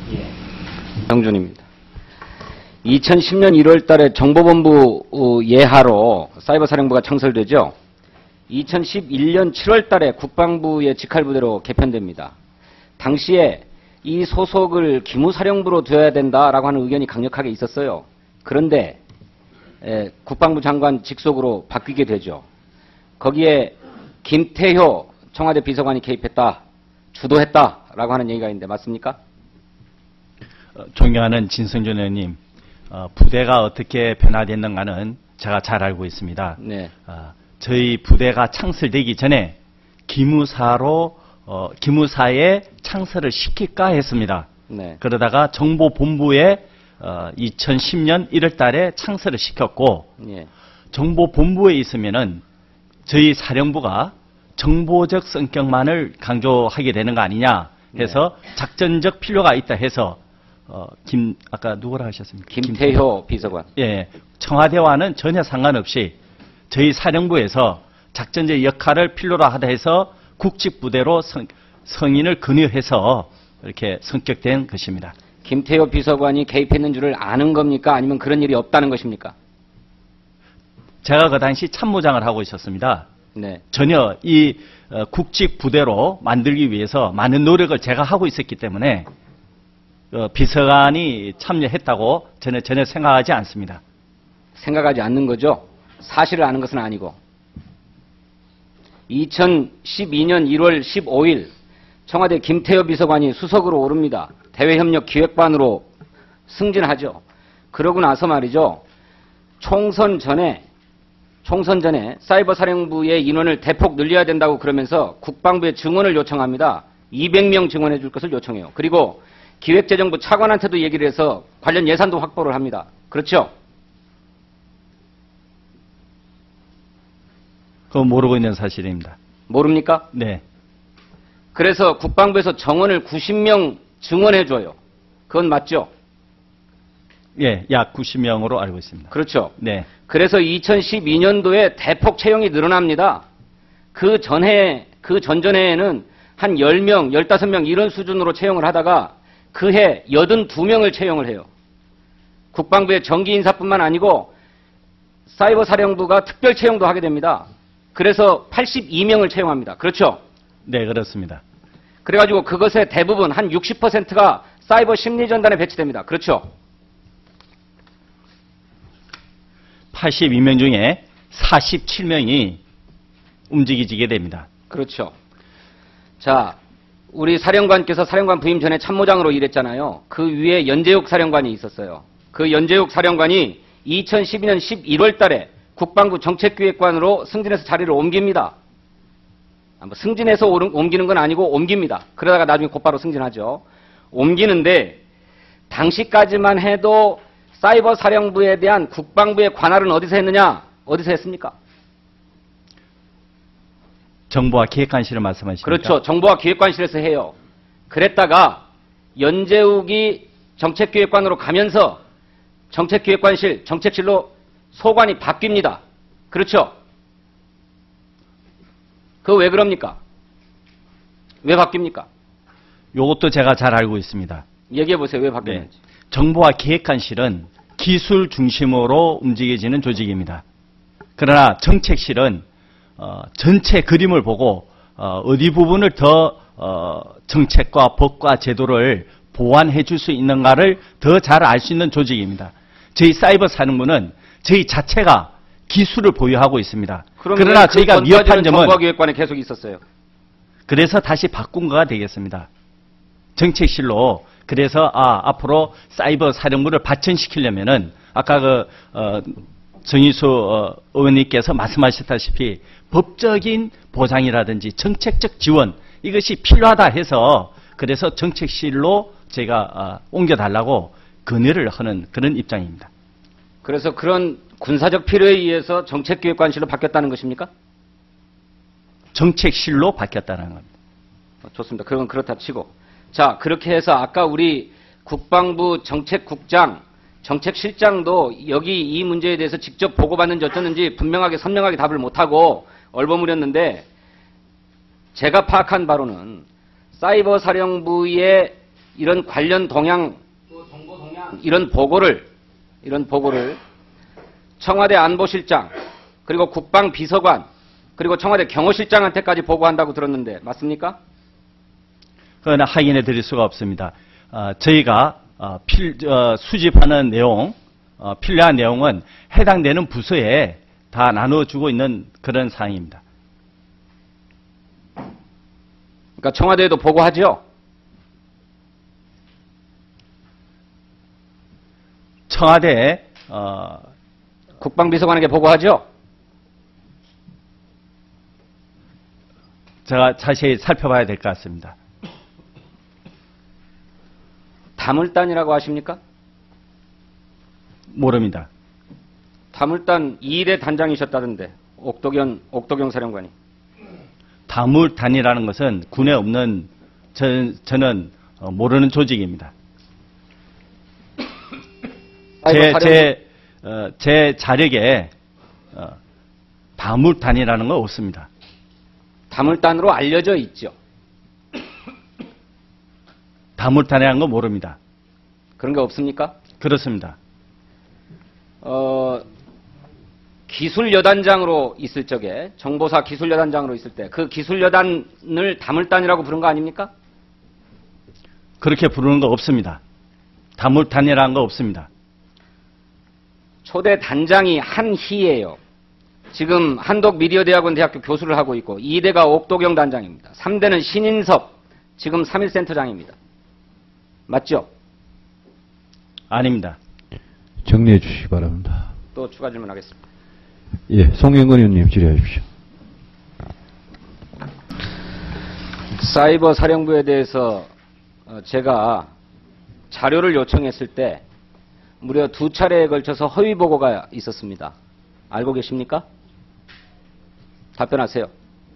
예. 정준입니다. 2010년 1월 달에 정보본부 예하로 사이버사령부가 창설되죠. 2011년 7월 달에 국방부의 직할부대로 개편됩니다. 당시에 이 소속을 기무사령부로 두어야 된다라고 하는 의견이 강력하게 있었어요. 그런데 국방부 장관 직속으로 바뀌게 되죠. 거기에 김태효 청와대 비서관이 개입했다, 주도했다라고 하는 얘기가 있는데 맞습니까? 존경하는 진성준 의원님, 부대가 어떻게 변화됐는가는 제가 잘 알고 있습니다. 네. 저희 부대가 창설되기 전에 기무사에 창설을 시킬까 했습니다. 네. 그러다가 정보본부에 2010년 1월 달에 창설을 시켰고, 예. 정보본부에 있으면은 저희 사령부가 정보적 성격만을 강조하게 되는 거 아니냐 해서 작전적 필요가 있다 해서 아까 누구라 하셨습니까? 김태효 비서관. 예, 청와대와는 전혀 상관없이 저희 사령부에서 작전적 역할을 필요로 하다 해서 국직부대로 성인을 근유해서 이렇게 성격된 것입니다. 김태효 비서관이 개입했는 줄을 아는 겁니까? 아니면 그런 일이 없다는 것입니까? 제가 그 당시 참모장을 하고 있었습니다. 네. 전혀 이 국직부대로 만들기 위해서 많은 노력을 제가 하고 있었기 때문에 비서관이 참여했다고 저는 전혀 생각하지 않습니다. 생각하지 않는 거죠? 사실을 아는 것은 아니고. 2012년 1월 15일 청와대 김태효 비서관이 수석으로 오릅니다. 대외협력기획관으로 승진하죠. 그러고 나서 말이죠. 총선 전에 사이버사령부의 인원을 대폭 늘려야 된다고 그러면서 국방부에 증원을 요청합니다. 200명 증원해 줄 것을 요청해요. 그리고 기획재정부 차관한테도 얘기를 해서 관련 예산도 확보를 합니다. 그렇죠? 그건 모르고 있는 사실입니다. 모릅니까? 네. 그래서 국방부에서 정원을 90명 증원해 줘요. 그건 맞죠? 예, 약 90명으로 알고 있습니다. 그렇죠. 네. 그래서 2012년도에 대폭 채용이 늘어납니다. 그 전전해에는 한 10명, 15명 이런 수준으로 채용을 하다가 그해 82명을 채용을 해요. 국방부의 정기 인사뿐만 아니고 사이버 사령부가 특별 채용도 하게 됩니다. 그래서 82명을 채용합니다. 그렇죠? 네, 그렇습니다. 그래가지고 그것의 대부분 한 60%가 사이버 심리전단에 배치됩니다. 그렇죠? 82명 중에 47명이 움직이지게 됩니다. 그렇죠. 자, 우리 사령관께서 사령관 부임 전에 참모장으로 일했잖아요. 그 위에 연재욱 사령관이 있었어요. 그 연재욱 사령관이 2012년 11월 달에 국방부 정책기획관으로 승진해서 자리를 옮깁니다. 승진해서 옮기는 건 아니고 옮깁니다. 그러다가 나중에 곧바로 승진하죠. 옮기는데 당시까지만 해도 사이버 사령부에 대한 국방부의 관할은 어디서 했느냐? 어디서 했습니까? 정보와 기획관실을 말씀하십니까? 그렇죠. 정보와 기획관실에서 해요. 그랬다가 연재욱이 정책기획관으로 가면서 정책기획관실, 정책실로 소관이 바뀝니다. 그렇죠? 그거 왜 그럽니까? 왜 바뀝니까? 이것도 제가 잘 알고 있습니다. 얘기해 보세요. 왜 바뀌는지. 네. 정보와 기획관실은 기술 중심으로 움직여지는 조직입니다. 그러나 정책실은 전체 그림을 보고 어디 부분을 더 정책과 법과 제도를 보완해 줄 수 있는가를 더 잘 알 수 있는 조직입니다. 저희 사이버 사령부는 저희 자체가 기술을 보유하고 있습니다. 그러나 저희가 미흡한 점은 정보기획관에 계속 있었어요. 그래서 다시 바꾼 거가 되겠습니다. 정책실로. 그래서 앞으로 사이버 사령부를 발전시키려면은 아까 정의수 의원님께서 말씀하셨다시피 법적인 보장이라든지 정책적 지원 이것이 필요하다 해서 그래서 정책실로 제가 옮겨달라고 건의를 하는 그런 입장입니다. 그래서 그런 군사적 필요에 의해서 정책기획관실로 바뀌었다는 것입니까? 정책실로 바뀌었다는 겁니다. 좋습니다. 그건 그렇다 치고. 자, 그렇게 해서 아까 우리 국방부 정책국장, 정책실장도 여기 이 문제에 대해서 직접 보고받는지 어쩌는지 분명하게 선명하게 답을 못하고 얼버무렸는데 제가 파악한 바로는 사이버 사령부의 이런 관련 동향, 또 정보 동향, 이런 보고를 청와대 안보실장, 그리고 국방비서관, 그리고 청와대 경호실장한테까지 보고한다고 들었는데 맞습니까? 그건 확인해 드릴 수가 없습니다. 저희가 수집하는 내용, 필요한 내용은 해당되는 부서에 다 나눠주고 있는 그런 사항입니다. 그러니까 청와대에도 보고하죠? 청와대에 국방비서관에게 보고하죠? 제가 자세히 살펴봐야 될 것 같습니다. 다물단이라고 하십니까? 모릅니다. 다물단 2대 단장이셨다던데 옥도경 사령관이. 다물단이라는 것은 군에 없는 저는 모르는 조직입니다. 제 자력에 다물단이라는 건 없습니다. 다물단으로 알려져 있죠. 다물단이라는 건 모릅니다. 그런 게 없습니까? 그렇습니다. 기술여단장으로 있을 적에, 정보사 기술여단장으로 있을 때 그 기술여단을 다물단이라고 부른 거 아닙니까? 그렇게 부르는 거 없습니다. 다물단이라는 거 없습니다. 초대 단장이 한희예요. 지금 한독미디어대학원 대학교 교수를 하고 있고 2대가 옥도경 단장입니다. 3대는 신인섭, 지금 3.1센터장입니다. 맞죠? 아닙니다. 정리해 주시기 바랍니다. 또 추가 질문하겠습니다. 예, 송영건 의원님 질의해 주십시오. 사이버 사령부에 대해서 제가 자료를 요청했을 때 무려 2차례에 걸쳐서 허위 보고가 있었습니다. 알고 계십니까? 답변하세요.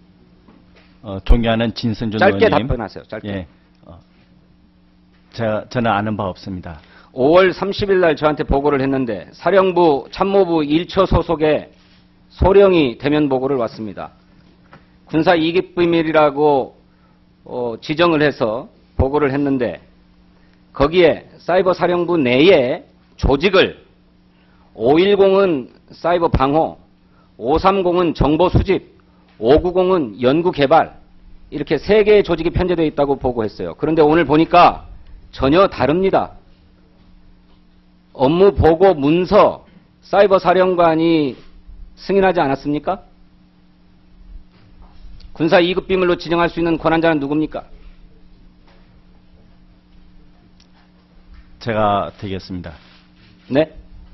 존경하는 진승준 짧게 의원님. 답변하세요. 짧게. 예, 저는 아는 바 없습니다. 5월 30일 날 저한테 보고를 했는데 사령부 참모부 1처 소속의 소령이 대면 보고를 왔습니다. 군사 이익 비밀이라고 지정을 해서 보고를 했는데 거기에 사이버 사령부 내에 조직을 510은 사이버 방호, 530은 정보 수집, 590은 연구 개발 이렇게 3개의 조직이 편제되어 있다고 보고했어요. 그런데 오늘 보니까 전혀 다릅니다. 업무 보고 문서 사이버 사령관이 승인하지 않았습니까? 군사 2급 비밀로 지정할 수 있는 권한자는 누굽니까? 제가 되겠습니다. 네?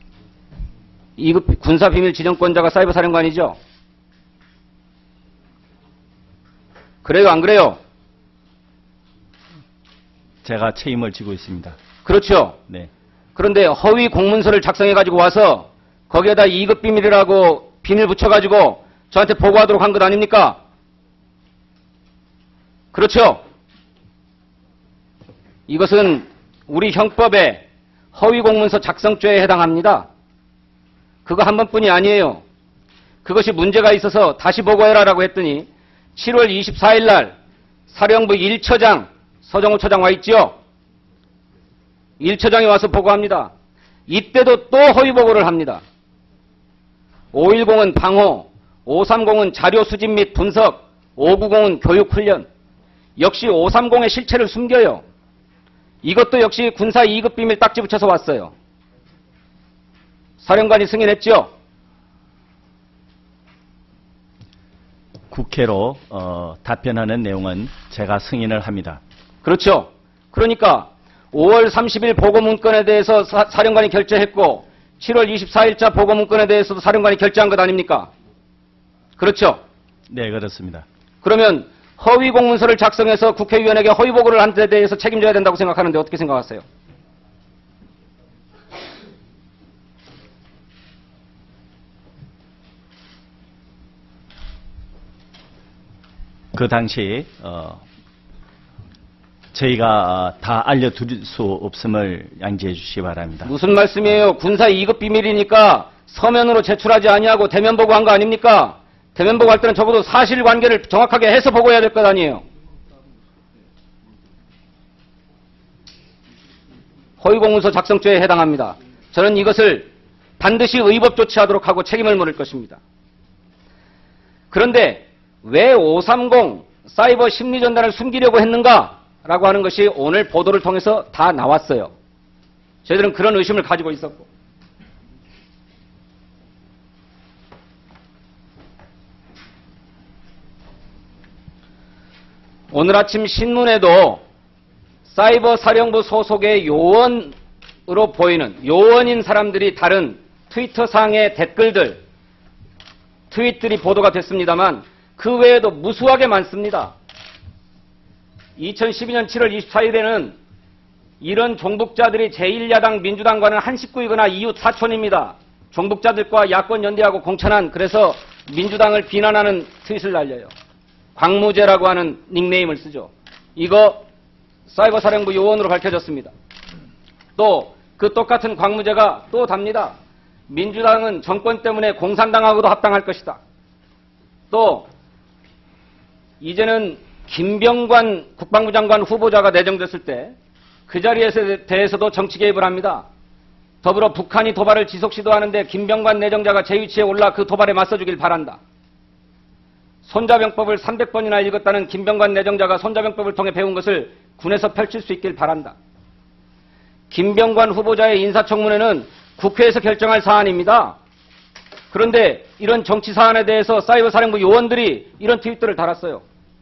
2급 군사 비밀 지정권자가 사이버 사령관이죠? 그래요, 안 그래요? 제가 책임을 지고 있습니다. 그렇죠. 네. 그런데 허위 공문서를 작성해가지고 와서 거기에다 2급 비밀이라고 비밀 붙여가지고 저한테 보고하도록 한 것 아닙니까? 그렇죠? 이것은 우리 형법에 허위 공문서 작성죄에 해당합니다. 그거 한 번뿐이 아니에요. 그것이 문제가 있어서 다시 보고해라라고 했더니 7월 24일 날 사령부 1처장 서정우 처장 와 있죠? 1처장이 와서 보고합니다. 이때도 또 허위 보고를 합니다. 510은 방호, 530은 자료 수집 및 분석, 590은 교육 훈련. 역시 530의 실체를 숨겨요. 이것도 역시 군사 2급 비밀 딱지 붙여서 왔어요. 사령관이 승인했죠? 국회로 답변하는 내용은 제가 승인을 합니다. 그렇죠. 그러니까 5월 30일 보고문건에 대해서 사령관이 결재했고 7월 24일자 보고문건에 대해서도 사령관이 결재한 것 아닙니까? 그렇죠. 네, 그렇습니다. 그러면 허위 공문서를 작성해서 국회의원에게 허위 보고를 한 데 대해서 책임져야 된다고 생각하는데 어떻게 생각하세요? 그 당시 저희가 다 알려드릴 수 없음을 양지해 주시기 바랍니다. 무슨 말씀이에요? 군사 2급 비밀이니까 서면으로 제출하지 아니하고 대면 보고한 거 아닙니까? 대면 보고할 때는 적어도 사실관계를 정확하게 해서 보고해야 될 것 아니에요? 허위공문서 작성죄에 해당합니다. 저는 이것을 반드시 의법 조치하도록 하고 책임을 물을 것입니다. 그런데 왜 530 사이버 심리전단을 숨기려고 했는가라고 하는 것이 오늘 보도를 통해서 다 나왔어요. 저희들은 그런 의심을 가지고 있었고, 오늘 아침 신문에도 사이버 사령부 소속의 요원으로 보이는 요원인 사람들이 다른 트위터상의 댓글들, 트윗들이 보도가 됐습니다만 그 외에도 무수하게 많습니다. 2012년 7월 24일에는 이런 종북자들이 제1야당 민주당과는 한 식구이거나 이웃 사촌입니다. 종북자들과 야권 연대하고 공천한, 그래서 민주당을 비난하는 트윗을 날려요. 광무제라고 하는 닉네임을 쓰죠. 이거 사이버 사령부 요원으로 밝혀졌습니다. 또 그 똑같은 광무제가 또 답니다. 민주당은 정권 때문에 공산당하고도 합당할 것이다. 또 이제는 김병관 국방부 장관 후보자가 내정됐을 때 그 자리에 대해서도 정치 개입을 합니다. 더불어 북한이 도발을 지속 시도하는데 김병관 내정자가 제 위치에 올라 그 도발에 맞서주길 바란다. 손자병법을 300번이나 읽었다는 김병관 내정자가 손자병법을 통해 배운 것을 군에서 펼칠 수 있길 바란다. 김병관 후보자의 인사청문회는 국회에서 결정할 사안입니다. 그런데 이런 정치 사안에 대해서 사이버 사령부 요원들이 이런 트윗들을 달았어요.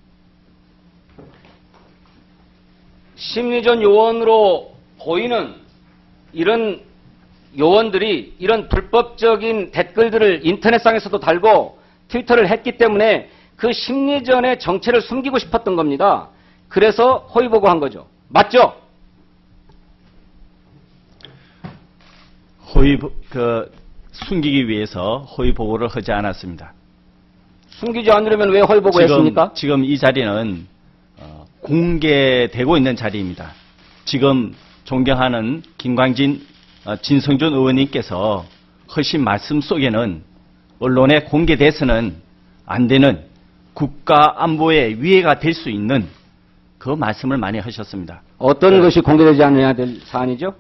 심리전 요원으로 보이는 이런 요원들이 이런 불법적인 댓글들을 인터넷상에서도 달고 트위터를 했기 때문에 그 심리전의 정체를 숨기고 싶었던 겁니다. 그래서 허위보고한 거죠. 맞죠? 숨기기 위해서 허위보고를 하지 않았습니다. 숨기지 않으려면 왜 허위보고했습니까? 지금 이 자리는 공개되고 있는 자리입니다. 지금 존경하는 김광진, 진성준 의원님께서 하신 말씀 속에는 언론에 공개돼서는 안 되는 국가 안보에 위해가 될 수 있는 그 말씀을 많이 하셨습니다. 어떤 것이 공개되지 않아야 될 사안이죠?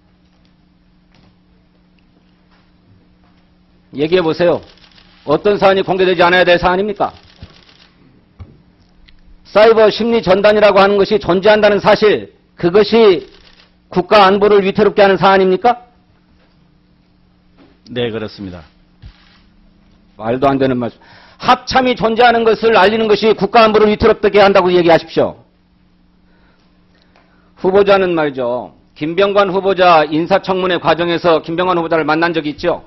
얘기해 보세요. 어떤 사안이 공개되지 않아야 될 사안입니까? 사이버 심리 전단이라고 하는 것이 존재한다는 사실, 그것이 국가 안보를 위태롭게 하는 사안입니까? 네, 그렇습니다. 말도 안 되는 말씀. 합참이 존재하는 것을 알리는 것이 국가 안보를 위태롭게 한다고 얘기하십시오. 후보자는 말이죠. 김병관 후보자 인사청문회 과정에서 김병관 후보자를 만난 적이 있죠?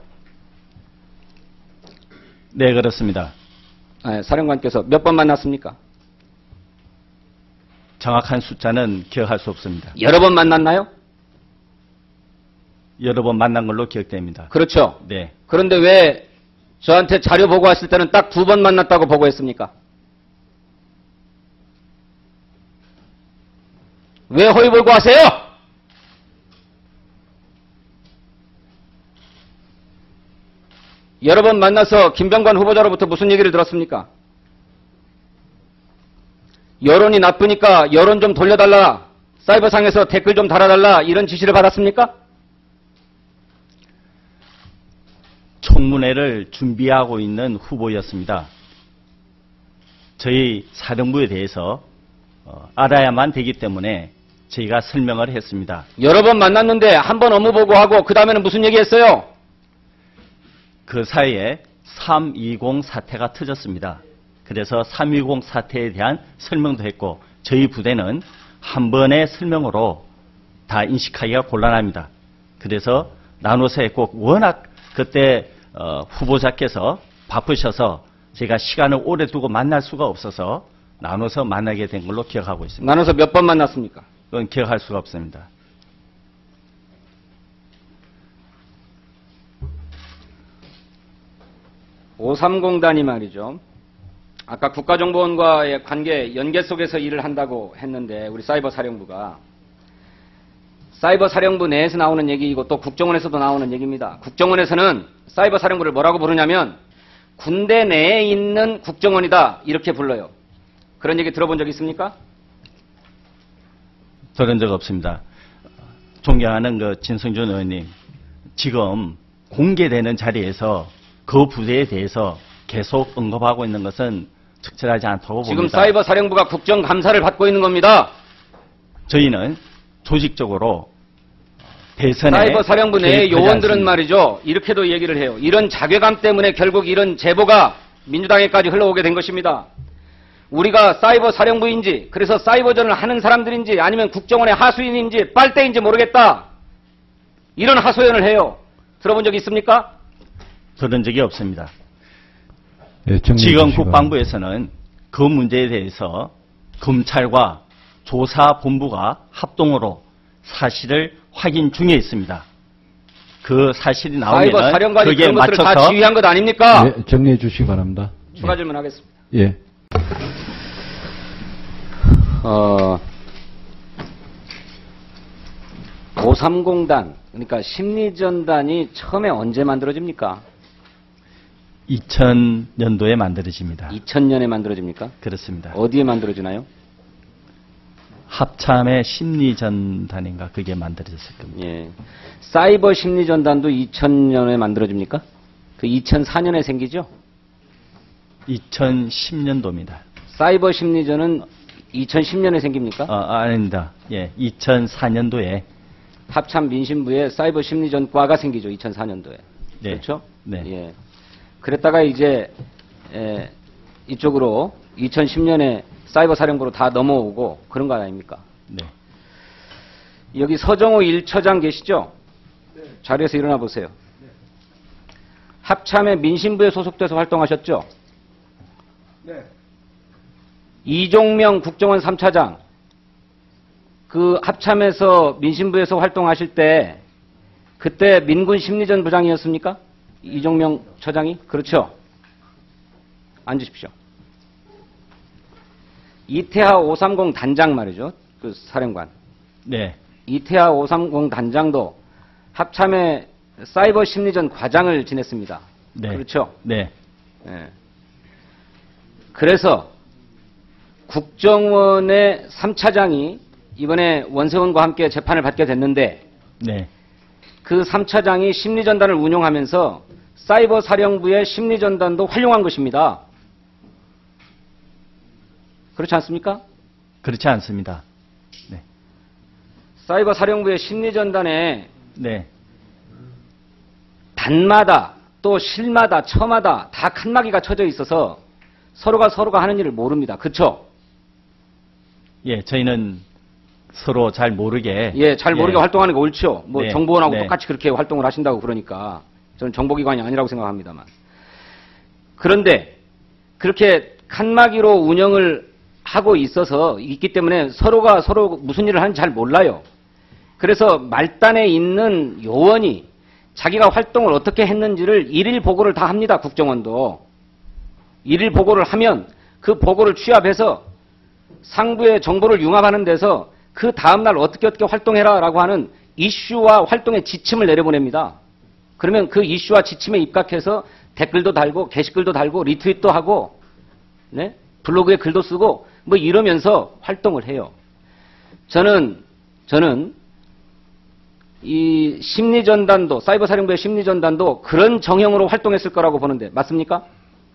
네, 그렇습니다. 네, 사령관께서 몇 번 만났습니까? 정확한 숫자는 기억할 수 없습니다. 여러 번 만났나요? 여러 번 만난 걸로 기억됩니다. 그렇죠. 네. 그런데 왜 저한테 자료 보고했을 때는 딱 2번 만났다고 보고했습니까? 왜 허위 보고하세요? 여러 번 만나서 김병관 후보자로부터 무슨 얘기를 들었습니까? 여론이 나쁘니까 여론 좀 돌려달라, 사이버상에서 댓글 좀 달아달라, 이런 지시를 받았습니까? 청문회를 준비하고 있는 후보였습니다. 저희 사령부에 대해서 알아야만 되기 때문에 저희가 설명을 했습니다. 여러 번 만났는데 한 번 업무 보고하고 그 다음에는 무슨 얘기했어요? 그 사이에 320 사태가 터졌습니다. 그래서 320 사태에 대한 설명도 했고, 저희 부대는 한 번의 설명으로 다 인식하기가 곤란합니다. 그래서 나눠서 했고, 워낙 그때 후보자께서 바쁘셔서 제가 시간을 오래 두고 만날 수가 없어서 나눠서 만나게 된 걸로 기억하고 있습니다. 나눠서 몇 번 만났습니까? 그건 기억할 수가 없습니다. (530단이) 말이죠. 아까 국가정보원과의 관계, 연계 속에서 일을 한다고 했는데, 우리 사이버 사령부가 사이버 사령부 내에서 나오는 얘기이고 또 국정원에서도 나오는 얘기입니다. 국정원에서는 사이버 사령부를 뭐라고 부르냐면 군대 내에 있는 국정원이다, 이렇게 불러요. 그런 얘기 들어본 적 있습니까? 들은 적 없습니다. 존경하는 그 진성준 의원님, 지금 공개되는 자리에서 그 부대에 대해서 계속 언급하고 있는 것은 적절하지 않다고 봅니다. 지금 사이버 사령부가 국정감사를 받고 있는 겁니다. 저희는 조직적으로 대선에 사이버 사령부 내의 개입하지 요원들은 않습니다. 말이죠. 이렇게도 얘기를 해요. 이런 자괴감 때문에 결국 이런 제보가 민주당에까지 흘러오게 된 것입니다. 우리가 사이버 사령부인지, 그래서 사이버전을 하는 사람들인지, 아니면 국정원의 하수인인지, 빨대인지 모르겠다. 이런 하소연을 해요. 들어본 적 있습니까? 그런 적이 없습니다. 예, 정리해 지금 주시기 국방부에서는 그 문제에 대해서 검찰과 조사본부가 합동으로 사실을 확인 중에 있습니다. 그 사실이 나오면 사이버 사령관이 거기에 그런 것들을 다 맞춰서 지휘한 것 아닙니까? 바랍니다. 예, 정리해 주시기 바랍니다. 추가 질문하겠습니다. 예. 오3공단, 그러니까 심리전단이 처음에 언제 만들어집니까? 2000년도에 만들어집니다. 2000년에 만들어집니까? 그렇습니다. 어디에 만들어지나요? 합참의 심리전단인가 그게 만들어졌을 겁니다. 예. 사이버 심리전단도 2000년에 만들어집니까? 그 2004년에 생기죠? 2010년도입니다. 사이버 심리전은 2010년에 생깁니까? 아닙니다. 예, 2004년도에 합참 민심부에 사이버 심리전과가 생기죠. 2004년도에. 네. 그렇죠? 네. 예. 그랬다가 이제 이쪽으로 2010년에 사이버 사령부로 다 넘어오고 그런 거 아닙니까? 네. 여기 서정호 1처장 계시죠? 자리에서 일어나 보세요. 합참의 민심부에 소속돼서 활동하셨죠? 네. 이종명 국정원 3차장, 그 합참에서 민심부에서 활동하실 때 그때 민군 심리전 부장이었습니까? 이종명 처장이? 그렇죠. 앉으십시오. 이태하 530 단장 말이죠. 그 사령관. 네. 이태하 530 단장도 합참의 사이버 심리전 과장을 지냈습니다. 네. 그렇죠. 네. 예. 그래서 국정원의 3차장이 이번에 원세훈과 함께 재판을 받게 됐는데 네. 그 3차장이 심리전단을 운용하면서 사이버 사령부의 심리전단도 활용한 것입니다. 그렇지 않습니까? 그렇지 않습니다. 네. 사이버 사령부의 심리전단에 네. 단마다 또 실마다 처마다 다 칸막이가 쳐져 있어서 서로가 하는 일을 모릅니다. 그렇죠? 예, 저희는 서로 잘 모르게. 예, 잘 모르게 활동하는 게 옳죠. 뭐 네, 정보원하고 네. 똑같이 그렇게 활동을 하신다고 그러니까 저는 정보기관이 아니라고 생각합니다만. 그런데 그렇게 칸막이로 운영을 하고 있기 때문에 서로가 서로 무슨 일을 하는지 잘 몰라요. 그래서 말단에 있는 요원이 자기가 활동을 어떻게 했는지를 일일 보고를 다 합니다. 국정원도. 일일 보고를 하면 그 보고를 취합해서 상부의 정보를 융합하는 데서 그 다음날 어떻게 활동해라라고 하는 이슈와 활동의 지침을 내려보냅니다. 그러면 그 이슈와 지침에 입각해서 댓글도 달고 게시글도 달고 리트윗도 하고 네? 블로그에 글도 쓰고 뭐 이러면서 활동을 해요. 저는 이 심리전단도 사이버 사령부의 심리전단도 그런 정형으로 활동했을 거라고 보는데 맞습니까?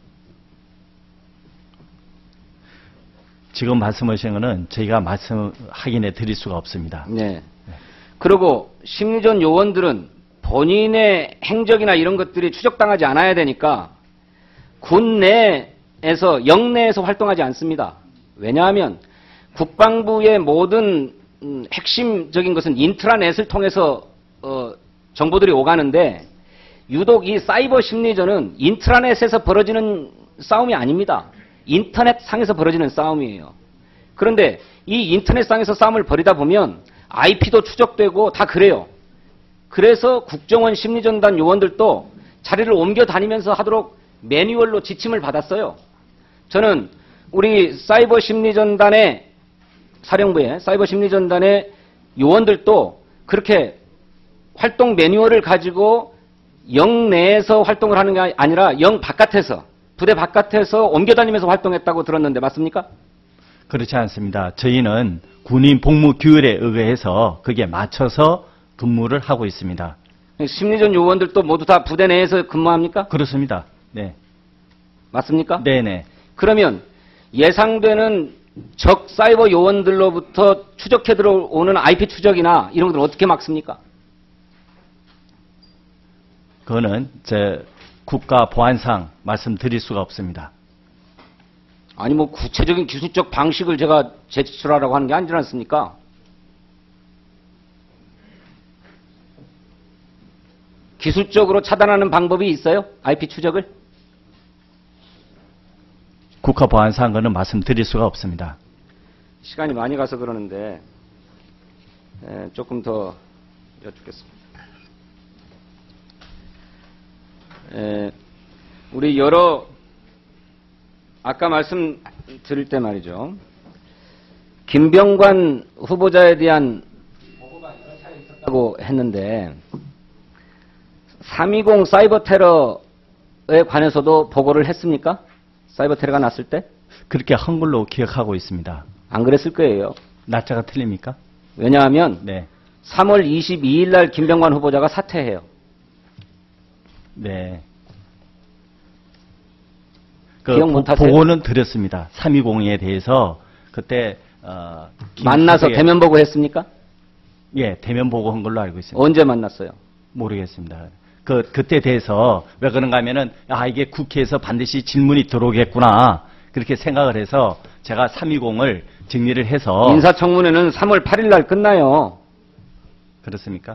지금 말씀하신 거는 저희가 확인해 드릴 수가 없습니다. 네. 그리고 심리전 요원들은 본인의 행적이나 이런 것들이 추적당하지 않아야 되니까 군 내에서 영내에서 활동하지 않습니다. 왜냐하면 국방부의 모든 핵심적인 것은 인트라넷을 통해서 정보들이 오가는데 유독 이 사이버 심리전은 인트라넷에서 벌어지는 싸움이 아닙니다. 인터넷 상에서 벌어지는 싸움이에요. 그런데 이 인터넷 상에서 싸움을 벌이다 보면 IP도 추적되고 다 그래요. 그래서 국정원 심리전단 요원들도 자리를 옮겨 다니면서 하도록 매뉴얼로 지침을 받았어요. 저는 우리 사이버 심리전단의 사령부의 사이버 심리전단의 요원들도 그렇게 활동 매뉴얼을 가지고 영 내에서 활동을 하는 게 아니라 영 바깥에서 부대 바깥에서 옮겨다니면서 활동했다고 들었는데 맞습니까? 그렇지 않습니다. 저희는 군인 복무 규율에 의해서 그게 맞춰서 근무를 하고 있습니다. 심리전 요원들도 모두 다 부대 내에서 근무합니까? 그렇습니다. 네. 맞습니까? 네네. 그러면 예상되는 적 사이버 요원들로부터 추적해 들어오는 IP 추적이나 이런 것들 어떻게 막습니까? 그거는 제 국가 보안상 말씀드릴 수가 없습니다. 아니 뭐 구체적인 기술적 방식을 제가 제출하라고 하는 게 아니지 않습니까? 기술적으로 차단하는 방법이 있어요? IP 추적을? 국가 보안상 거는 말씀드릴 수가 없습니다. 시간이 많이 가서 그러는데 조금 더 여쭙겠습니다. 우리 여러 아까 말씀드릴 때 말이죠. 김병관 후보자에 대한 보고가 여러 차례 있었다고 했는데 320 사이버 테러에 관해서도 보고를 했습니까? 사이버 테러가 났을 때? 그렇게 한 걸로 기억하고 있습니다. 안 그랬을 거예요. 날짜가 틀립니까? 왜냐하면 네. 3월 22일 날 김병관 후보자가 사퇴해요. 네. 기억 못하세요? 보고는 드렸습니다. 320에 대해서 그때 만나서 대면 보고했습니까? 예, 대면 보고한 걸로 알고 있습니다. 언제 만났어요? 모르겠습니다. 그때 대해서 왜 그런가 하면은 이게 국회에서 반드시 질문이 들어오겠구나 그렇게 생각을 해서 제가 320을 정리를 해서 인사청문회는 3월 8일 날 끝나요. 그렇습니까?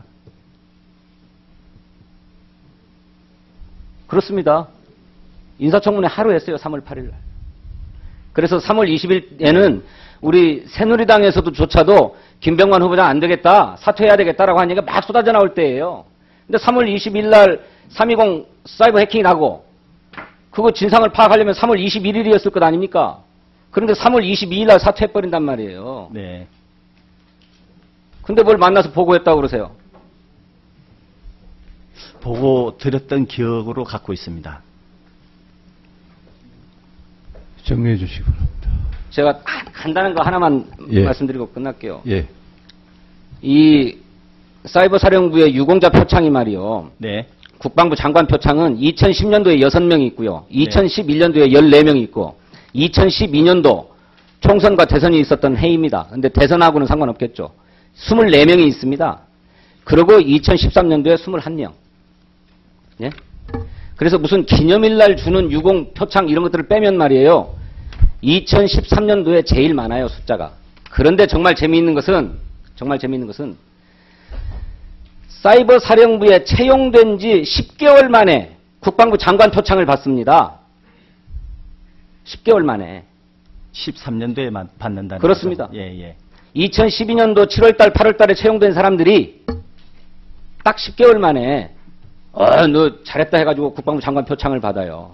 그렇습니다. 인사청문회 하루 했어요. 3월 8일 날. 그래서 3월 20일에는 우리 새누리당에서도 김병관 후보자 안 되겠다, 사퇴해야 되겠다라고 하는 얘기가 막 쏟아져 나올 때예요. 근데 3월 20일 날 320 사이버 해킹이 나고 그거 진상을 파악하려면 3월 21일이었을 것 아닙니까? 그런데 3월 22일 날 사퇴해버린단 말이에요. 네. 근데 뭘 만나서 보고했다고 그러세요? 보고 드렸던 기억으로 갖고 있습니다. 정리해 주시기 바랍니다. 제가 간단한 거 하나만 예. 말씀드리고 끝날게요. 예. 이 사이버 사령부의 유공자 표창이 말이요. 네. 국방부 장관 표창은 2010년도에 6명이 있고요. 2011년도에 14명이 있고 2012년도 총선과 대선이 있었던 해입니다. 근데 대선하고는 상관없겠죠. 24명이 있습니다. 그리고 2013년도에 21명. 예? 그래서 무슨 기념일 날 주는 유공 표창 이런 것들을 빼면 말이에요. 2013년도에 제일 많아요, 숫자가. 그런데 정말 재미있는 것은 사이버 사령부에 채용된 지 10개월 만에 국방부 장관 표창을 받습니다. 10개월 만에. 13년도에 받는다는 그렇습니다. 거죠? 예, 예. 2012년도 7월달, 8월달에 채용된 사람들이 딱 10개월 만에 너 잘했다 해가지고 국방부 장관 표창을 받아요.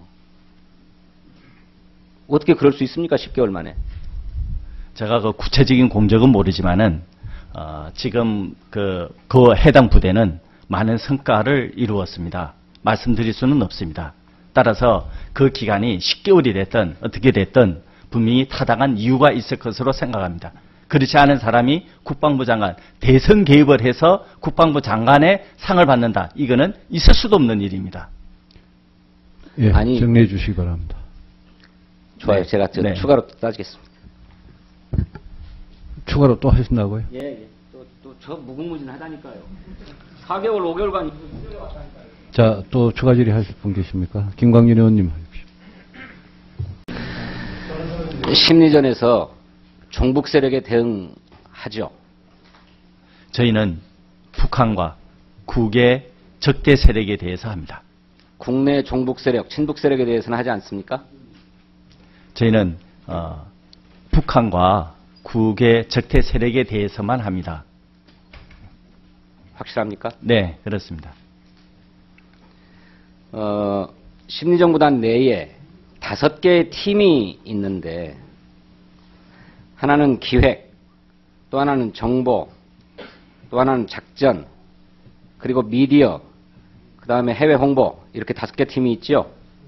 어떻게 그럴 수 있습니까? 10개월 만에. 제가 그 구체적인 공적은 모르지만은 지금 그 해당 부대는 많은 성과를 이루었습니다. 말씀드릴 수는 없습니다. 따라서 그 기간이 10개월이 됐든 어떻게 됐든 분명히 타당한 이유가 있을 것으로 생각합니다. 그렇지 않은 사람이 국방부 장관, 대선 개입을 해서 국방부 장관의 상을 받는다. 이거는 있을 수도 없는 일입니다. 예. 아니, 정리해 주시기 바랍니다. 좋아요. 네. 제가 네. 추가로 따지겠습니다. 추가로 또 하신다고요? 예. 또 저 무궁무진하다니까요. 4개월, 5개월간 자, 또 추가 질의하실 분 계십니까? 김광진 의원님 하십시오. 심리전에서 종북 세력에 대응하죠. 저희는 북한과 국의 적대 세력에 대해서 합니다. 국내 종북 세력, 친북 세력에 대해서는 하지 않습니까? 저희는 북한과 국의 적대 세력에 대해서만 합니다. 확실합니까? 네, 그렇습니다. 심리정보단 내에 5개의 팀이 있는데 하나는 기획, 또 하나는 정보, 또 하나는 작전, 그리고 미디어, 그 다음에 해외 홍보 이렇게 5개 팀이 있죠.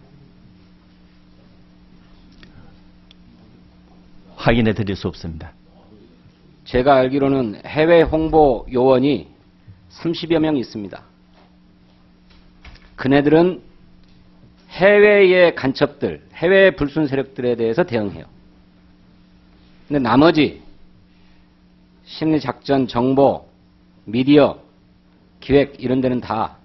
확인해 드릴 수 없습니다. 제가 알기로는 해외 홍보 요원이 30여 명이 있습니다. 그네들은 해외의 간첩들, 해외 불순 세력들에 대해서 대응해요. 근데 나머지 심리작전, 정보, 미디어, 기획 이런 데는 다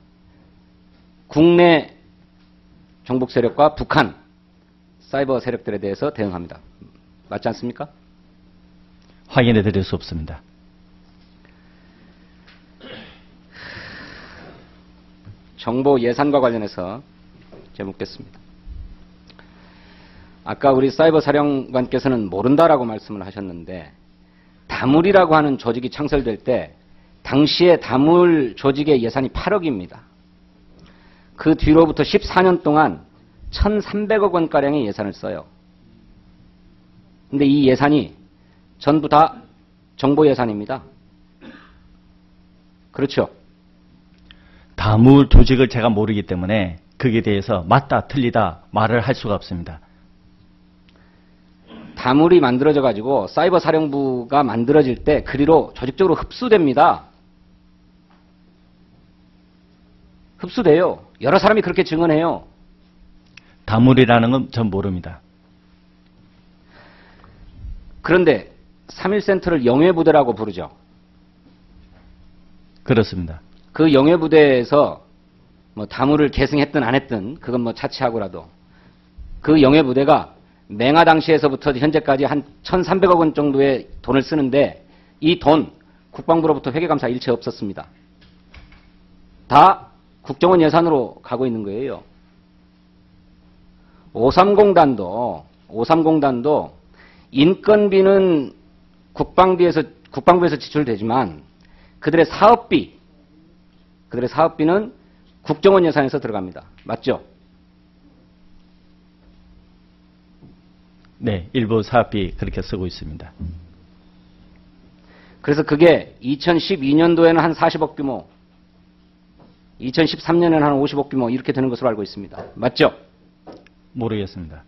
국내 정복 세력과 북한 사이버 세력들에 대해서 대응합니다. 맞지 않습니까? 확인해 드릴 수 없습니다. 정보 예산과 관련해서 제가 묻겠습니다. 아까 우리 사이버 사령관께서는 모른다라고 말씀을 하셨는데 다물이라고 하는 조직이 창설될 때 당시에 다물 조직의 예산이 8억입니다. 그 뒤로부터 14년 동안 1,300억 원가량의 예산을 써요. 근데 이 예산이 전부 다 정보 예산입니다. 그렇죠? 다물 조직을 제가 모르기 때문에 거기에 대해서 맞다 틀리다 말을 할 수가 없습니다. 다물이 만들어져 가지고 사이버 사령부가 만들어질 때 그리로 조직적으로 흡수됩니다. 흡수돼요. 여러 사람이 그렇게 증언해요. 다물이라는 건 전 모릅니다. 그런데 3.1센터를 영외부대라고 부르죠. 그렇습니다. 그 영외부대에서 뭐 다물을 계승했든 안 했든 그건 뭐 차치하고라도 그 영외부대가 맹하 당시에서부터 현재까지 한 1,300억 원 정도의 돈을 쓰는데 이 돈 국방부로부터 회계감사 일체 없었습니다. 다 국정원 예산으로 가고 있는 거예요. 530단도 인건비는 국방부에서 지출되지만 그들의 사업비는 국정원 예산에서 들어갑니다. 맞죠? 네, 일부 사업비 그렇게 쓰고 있습니다. 그래서 그게 2012년도에는 한 40억 규모, 2013년에는 한 50억 규모 이렇게 되는 것으로 알고 있습니다. 맞죠? 모르겠습니다.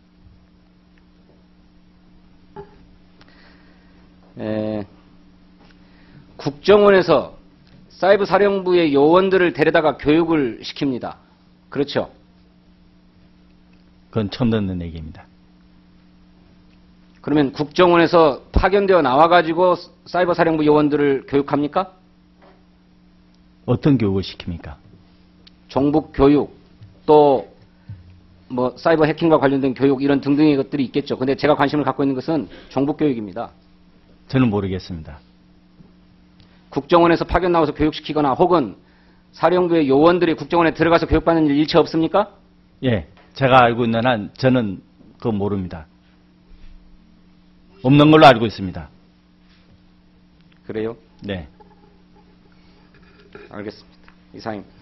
국정원에서 사이버 사령부의 요원들을 데려다가 교육을 시킵니다. 그렇죠? 그건 처음 듣는 얘기입니다. 그러면 국정원에서 파견되어 나와가지고 사이버 사령부 요원들을 교육합니까? 어떤 교육을 시킵니까? 종북 교육, 또 뭐 사이버 해킹과 관련된 교육 이런 등등의 것들이 있겠죠. 근데 제가 관심을 갖고 있는 것은 종북 교육입니다. 저는 모르겠습니다. 국정원에서 파견 나와서 교육시키거나 혹은 사령부의 요원들이 국정원에 들어가서 교육받는 일 일체 없습니까? 예, 제가 알고 있는 한 저는 그거 모릅니다. 없는 걸로 알고 있습니다. 그래요? 네. 알겠습니다. 이상입니다.